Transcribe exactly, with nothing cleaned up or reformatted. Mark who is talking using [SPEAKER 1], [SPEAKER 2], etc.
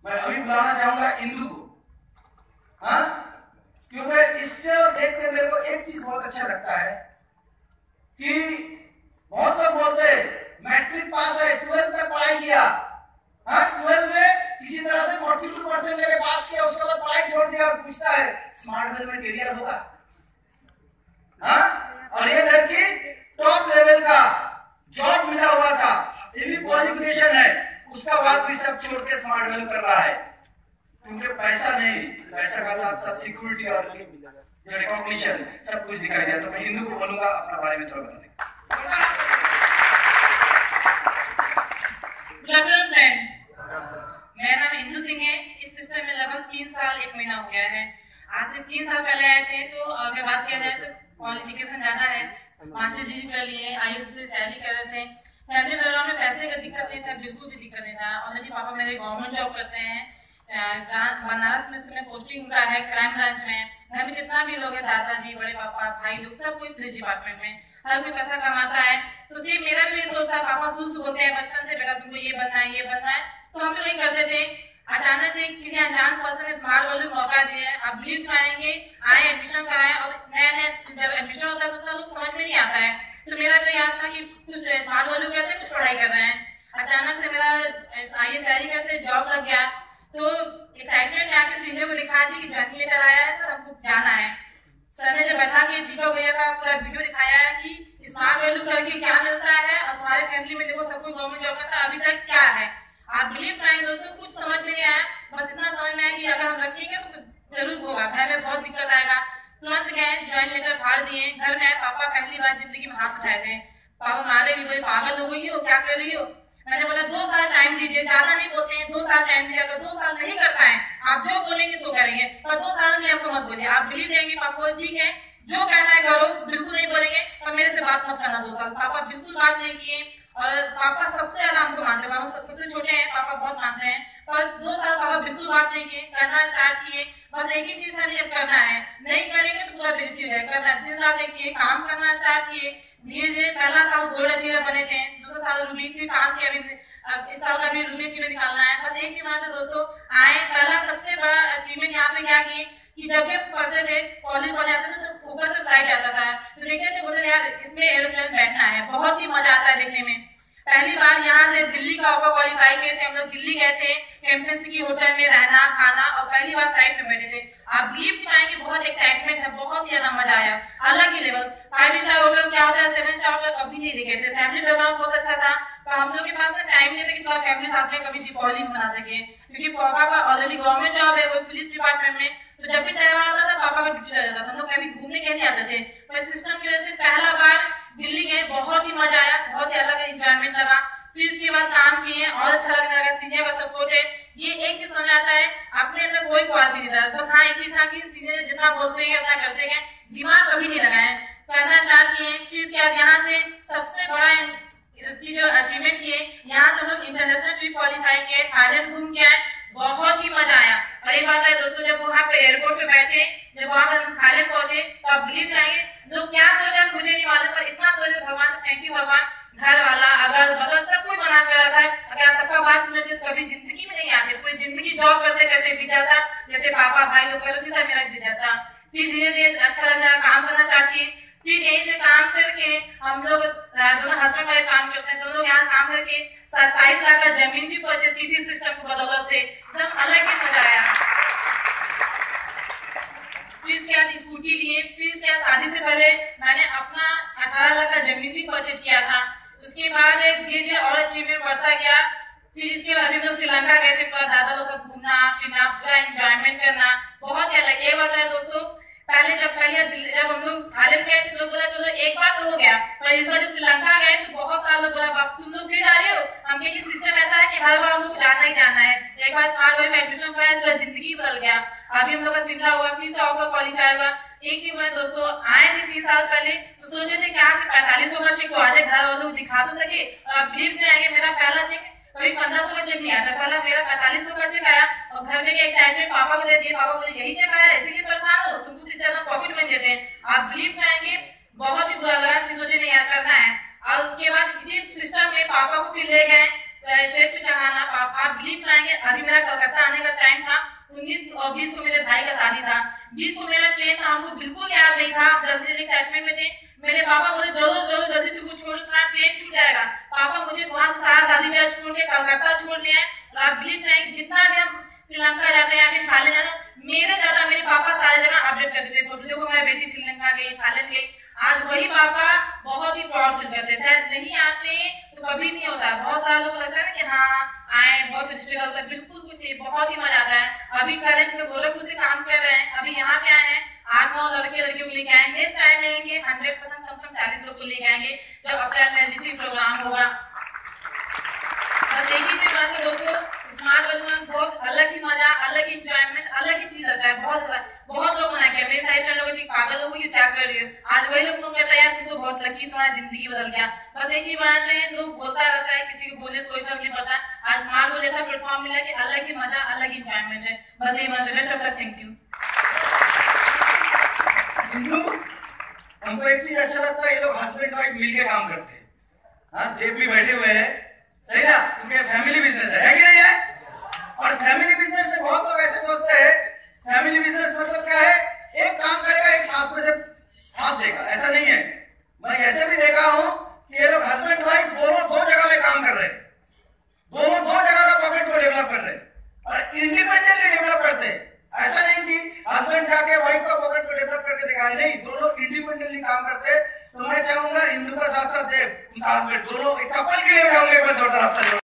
[SPEAKER 1] मैं अभी बुलाना चाहूंगा इंदु को, हाँ, क्योंकि इससे देख के मेरे को एक चीज बहुत अच्छा लगता है कि बहुत लोग बोलते मैट्रिक पास है, ट्वेल्थ तक पढ़ाई किया, हाँ, ट्वेल्थ में किसी तरह से बयालीस परसेंट लेके पास किया, उसके बाद पढ़ाई छोड़ दिया और पूछता है स्मार्ट वेल में करियर होगा, हाँ, और ये लड़की टॉप लेवल का जॉब मिला हुआ था, हेवी क्वालिफिकेशन है, उसका बात भी सब छोड़ के स्मार्ट वेल कर रहा है, क्योंकि पैसा नहीं, पैसा का साथ साथ सिक्योरिटी और जो रिकॉग्निशन सब कुछ दिखाई दिया। तो मैं हिंदू को बोलूंगा अपने बारे में थोड़ा बताने।
[SPEAKER 2] गुड आफ्टरनून फ्रेंड, मेरा नाम हिंदू सिंह है। इस सिस्टम में लगभग तीन साल एक महीना हो गया है। आज से तीन साल पहले आए थे, तो अगर बात किया जाए तो क्वालिफिकेशन ज्यादा है, मास्टर डिग्री कर लिए, आई एस से तैयारी कर रहे थे। फैमिली बैकग्राउंड में पैसे का दिक्कत नहीं था, बिल्कुल भी दिक्कत नहीं था। ऑलरेडी पापा मेरे गवर्नमेंट जॉब करते हैं, बनारस में समय पोस्टिंग का है क्राइम ब्रांच में। घर में जितना भी लोग हैं, दादाजी, बड़े पापा, भाई लोग, सब कोई पुलिस डिपार्टमेंट में, हर कोई पैसा कमाता है। तो सेम मेरा भी ये सोच था, पापा शुरू से बोलते हैं बचपन से, बेटा तुमको ये बनना है, ये बनना है, तो हम भी वही करते थे। अचानक से किसी अनजान पर्सन ने स्मार्ट वैल्यू मौका दिया, आप बिलीव करेंगे, आए एडमिशन कराए, और नया नया जब एडमिशन होता है तो उतना लोग समझ में नहीं आता है। तो मेरा भी याद था कि कुछ स्मार्ट वैल्यू करते हैं, कुछ पढ़ाई कर रहे हैं। अचानक से मेरा आई एस तैयारी करते जॉब लग गया, तो एक्साइटमेंट में आके सीनियर को दिखाया थी कि ज्वाइनिंग लेटर आया है सर, हमको जाना है। सर ने जब बैठा के दीपक भैया का पूरा वीडियो दिखाया है कि स्मार्ट वैल्यू करके क्या मिलता है, और तुम्हारे फैमिली में देखो सब कोई गवर्नमेंट जॉब करता है, अभी तक क्या है, आप बिलीव करेंगे दोस्तों, कुछ समझ में नहीं आया। बस इतना समझ में आया कि अगर हम रखेंगे तो जरूर होगा, घर में बहुत दिक्कत आएगा। तुरंत गए, ज्वाइन लेटर फाड़ दिए। घर में पापा पहली बार जिंदगी में हाथ उठाए थे, पापा मारे भी, बोले पागल हो गई हो, क्या कर रही हो। मैंने बोला दो साल टाइम दीजिए, ज्यादा नहीं बोलते हैं, दो साल टाइम दीजिए, अगर दो साल नहीं कर पाए आप जो बोलेंगे सो करेंगे, पर दो साल के लिए हमको मत बोलिए। आप बिलीव करेंगे, पापा बोले ठीक है जो करना है करो, बिल्कुल नहीं बोलेंगे, पर मेरे से बात मत करना दो साल। पापा बिल्कुल बात नहीं किए, और पापा सबसे ज्यादा हमको मानते हैं, पापा सबसे छोटे हैं, पापा बहुत मानते हैं, पर दो साल पापा बिल्कुल बात नहीं किए, करना स्टार्ट किए। बस एक ही चीज था, नहीं अब करना है, नहीं करेंगे तो पूरा बेइज्जती हो जाएगा, करना, दिन रात एक किए, काम करना स्टार्ट किए। धीरे धीरे पहला साल गोल्ड अचीवर बने थे, दूसरा साल रूबी, फिर काम किया, अभी इस साल का भी रूबी अचीवर निकालना है। बस एक चीज मानते दोस्तों, आए पहला सबसे बड़ा अचीवमेंट यहाँ पे क्या किए कि जब भी पढ़ते थे, कॉलेज पढ़ने आते थे, तो ऊपर से फ्लाइट आता था, तो देखते थे, बोलते यार इसमें एरोप्लेन बैठना है, बहुत ही मजा आता है देखने में। पहली बार यहाँ से दिल्ली का ऑफर क्वालिफाई किए थे, हम लोग दिल्ली गए थे, कैंपस की होटल में रहना खाना, और पहली बार फ्लाइट में बैठे थे। आप बिलीव नहीं पाएंगे, बहुत एक्साइटमेंट है, बहुत ही ज्यादा मजा आया, अलग ही लेवल। फाइव स्टार होटल क्या होता है, सेवन स्टार होटल कभी नहीं देखे थे। फैमिली बैकग्राउंड बहुत अच्छा था, पर हम लोग के पास ना टाइम नहीं था कि पूरा फैमिली साथ में कभी दीपावली मना सके, क्योंकि पापा का ऑलरेडी गवर्नमेंट जॉब है, वो पुलिस डिपार्टमेंट में, तो जब भी त्योहार आता था पापा का ड्यूटी लग जाता था, हम लोग कभी घूमने के नहीं आते थे। पर सिस्टम की वजह से पहला बार दिल्ली गए, बहुत ही मजा आया, बहुत ही अलग इंजॉयमेंट लगा। फिर इसके बाद काम किए और अच्छा लगने लगा, सीनियर का सपोर्ट है, ये एक चीज समझ आता है, अपने अंदर कोई क्वालिटी नहीं था, बस हाँ एक ही था कि सीनियर जितना बोलते हैं उतना करते गए, दिमाग कभी नहीं लगाए, करना स्टार्ट किए। फिर इसके बाद यहाँ से सबसे बड़ा चीज अचीवमेंट किए, यहाँ से हम लोग इंटरनेशनल ट्रिप क्वालिफाई किए, थाईलैंड घूम के आए, बहुत ही मजा आया। वही बात है दोस्तों, जब वहाँ पे एयरपोर्ट पे बैठे, जब वहाँ पे थाईलैंड पहुंचे, तो आप बिलीव करेंगे लोग क्या सोचा तो मुझे नहीं मालूम, पर इतना सोचे भगवान से थैंक यू भगवान, घर वाला अगल बगल सब कोई बना कर रखा है। अगर सबका बात सुने तो कभी जिंदगी में नहीं आते, पूरी जिंदगी जॉब करते करते बीत जाता, जैसे पापा भाई लोग कर, उसी तरह मेरा बीत जाता। फिर धीरे धीरे अच्छा लगना, काम करना स्टार्ट किए। फिर यहीं से काम करके हम लोग दोनों हस्बैंड वाइफ काम करते हैं, दोनों यहाँ काम करके सत्ताईस लाख का जमीन भी परचेज किसी सिस्टम की बदौलत से, एकदम अलग ही मजा आया। फिर इसके बाद स्कूटी लिए, फिर इसके बाद शादी से पहले मैंने अपना अठारह लाख का जमीन भी परचेज किया था। उसके बाद धीरे धीरे और अचीवमेंट बढ़ता गया। फिर इसके बाद अभी लोग श्रीलंका गए थे, पूरा दादा लोग साथ घूमना फिरना, पूरा एंजॉयमेंट करना, बहुत ही अलग। ये बात है दोस्तों, पहले जब पहले जब हम लोग थाईलैंड गए थे, लोग बोला चलो एक बार तो हो गया, पर इस बार जब श्रीलंका गए तो बहुत सारे लोग बोला बाप तुम लोग फिर जा रहे हो। हम कहे सिस्टम ऐसा है कि हर बार हम लोग जाना ही जाना है, एक बार स्मार्ट वेल में एडमिशन कराया तो जिंदगी बदल गया। अभी हम लोग का शिमला हुआ, फिर से ऑफर क्वालिफाई हुआ। एक चीज है दोस्तों, आए थे तीन साल पहले तो सोचे थे क्या से पैंतालीस सौ का चेक को आ जाए, घर वालों को दिखा तो सके, और आप बिलीव नहीं आएंगे, मेरा पहला चेक कभी पंद्रह सौ का चेक नहीं आता, पहला मेरा पैंतालीस सौ का चेक आया, और घर में एक्साइटमेंट पापा को दे दिए, पापा बोले यही चेक आया इसीलिए परेशान हो, तुमको इससे ज्यादा प्रॉफिट में देते हैं। आप बिलीव नहीं आएंगे, बहुत ही बुरा लगा कि सोचे नहीं यार करना है। और उसके बाद इसी सिस्टम में पापा को फिर ले गए, स्टेज पे चढ़ाना। आप, आप बिलीव करेंगे, अभी मेरा कलकत्ता आने का टाइम था, उन्नीस और बीस को मेरे भाई का शादी था, बीस को मेरा ट्रेन था, हमको बिल्कुल याद नहीं था, जल्दी जल्दी एक्साइटमेंट में थे। मेरे पापा बोले चलो चलो जल्दी तुमको छोड़ो, तुम्हारा ट्रेन छूट जाएगा। पापा मुझे वहां से सारा शादी ब्याह छोड़ के कलकत्ता छोड़ लिया है। और आप बिलीव करेंगे, जितना भी हम श्रीलंका जाते हैं या फिर थाईलैंड जाते हैं, मेरे ज्यादा मेरे पापा सारी जगह अपडेट करते थे, फोटो देखो मेरा बेटी श्रीलंका गई, थाईलैंड गई। आज वही पापा बहुत ही प्राउड फील करते हैं। शायद नहीं आते तो कभी नहीं होता। बहुत सारे लोग लगता है ना कि हाँ आए बहुत स्ट्रगल होता है, बिल्कुल कुछ नहीं, बहुत ही मजा आता है। अभी करंट में गोरखपुर से काम कर रहे हैं, अभी यहाँ पे आए हैं, आठ नौ लड़के लड़कियों को लेके आए। नेक्स्ट टाइम आएंगे हंड्रेड परसेंट कम से कम चालीस लोग को लेके आएंगे जब अप्रैल में एलडीसी प्रोग्राम होगा। बस एक ही चीज बात है दोस्तों, स्मार्ट वॉच बहुत अलग ही मजा, अलग ही इंजॉयमेंट, अलग ही चीज आता है। बहुत बहुत लोग मना किया, मेरे सारे फ्रेंड लोग पागल हो गई क्या कर रही हो। आज वही लोग फोन करता है यार तुम तो बहुत लकी, तुम्हारा जिंदगी बदल गया। बस एक ही बात है, लोग बोलता रहता है, किसी को बोलने से कोई फर्क नहीं पड़ता। आज स्मार्ट वॉच ऐसा प्लेटफॉर्म मिला कि अलग ही मजा, अलग ही इंजॉयमेंट है। बस यही बात है। Best of luck, thank you.
[SPEAKER 1] हमको एक चीज अच्छा लगता है, ये लोग हस्बैंड वाइफ मिलके काम करते हैं। हाँ, देव भी बैठे हुए हैं, सही ना, क्योंकि फैमिली बिजनेस है, है कि नहीं है? और फैमिली बिजनेस में बहुत लोग ऐसे सोचते हैं, फैमिली बिजनेस मतलब क्या है, एक काम करेगा एक साथ